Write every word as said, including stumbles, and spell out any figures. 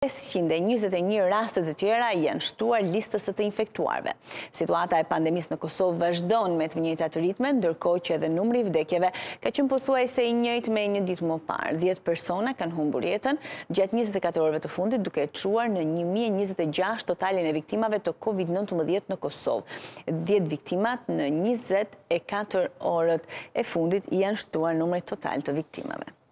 pesëqind e njëzet e një rastet të tjera janë shtuar listës së të infektuarve. Situata e pandemisë në Kosovë vazhdon me të njëjtat ritme, ndërkohë që edhe numri i vdekjeve ka qenë pothuajse i njëjtë me një ditë më parë. dhjetë persona kanë humbur jetën gjatë njëzet e katër orëve të fundit, duke çuar në një mijë e njëzet e gjashtë totalin e viktimave të kovid nëntëmbëdhjetë në Kosovë. dhjetë viktimat në njëzet e katër orët e fundit janë shtuar numri total të viktimave.